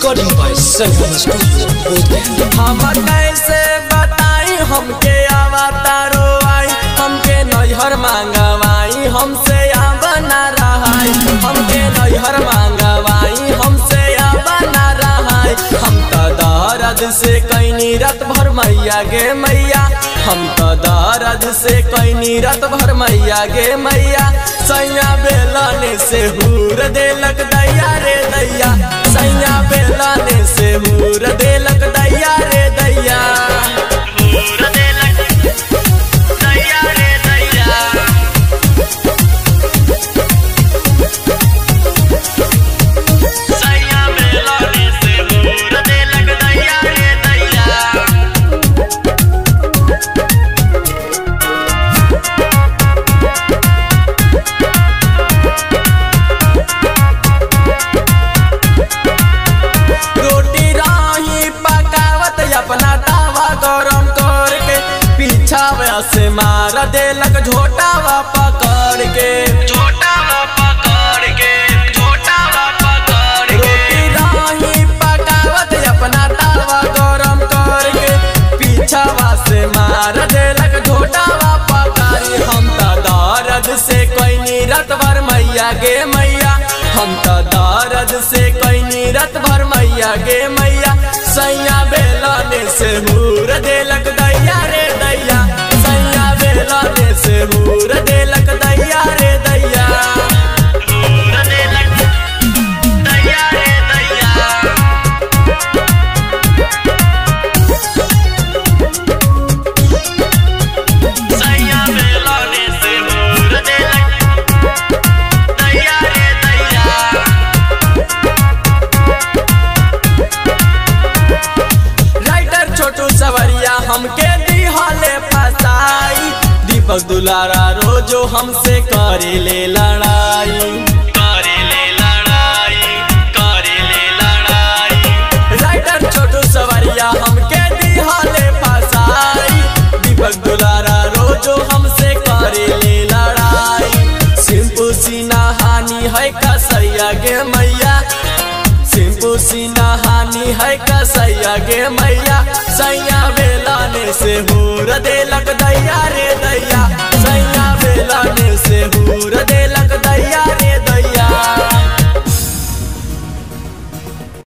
Recording by Sangam studio. हम कैसे बताई हमके अवतारो आई, हमके नैहर मांगवाई हमसे बना रहाई, हमके नैहर मांगवाई हमसे बना रहाई। हम तो दर्द से कैनी रात भर मैया गे मैया, हम तो दर्द से कैनी रात भर मैया गे मैया। सैया बेलाने से हूर देलक दैया रे दैया, सैया बेलाने से हूर देलक दैया रे दैया, हूर देलक दैया रे दैया। सैया बेलाने से हूर देलक दैया रे दैया। अपना तावा गरम करके पीछावा से मार देलक झोटावा पकड़ के, झोटावा पकड़ के, झोटावा पकड़ के। रोटी राही पकावत अपना तावा गरम करके पीछावा से मार देलक झोटावा पकड़। हम तो दर्द से कैनी रात भर मैया गे मैया, हम तो दर्द से कैनी रात भर मैया गे मैया। सैया बेलाने से हूर देलक दैया रे दैया, सैया बेलाने से हूर देलक दैया रे दैया, हूर देलक दैया रे दैया। सैया बेलाने से हूर देलक दैया रे दैया। छोटू सवरिया हमके दिहाले फसाई, दीपक दुलारा रोजो हमसे करे ले लड़ाई, करे ले लड़ाई, करे ले लड़ाई। राइटर छोटू सवरिया हमके दिहाले फसाई, दीपक दुलारा रोजो हमसे करे ले लड़ाई। सिंपू सीना हानि है कसैया गे मैया, सिंपू सीना हानि है कसैया गे मैया। सैया बेलाने से हूर देलक दैया रे दैया, सैया बेलाने से हूर देलक दैया रे दैया।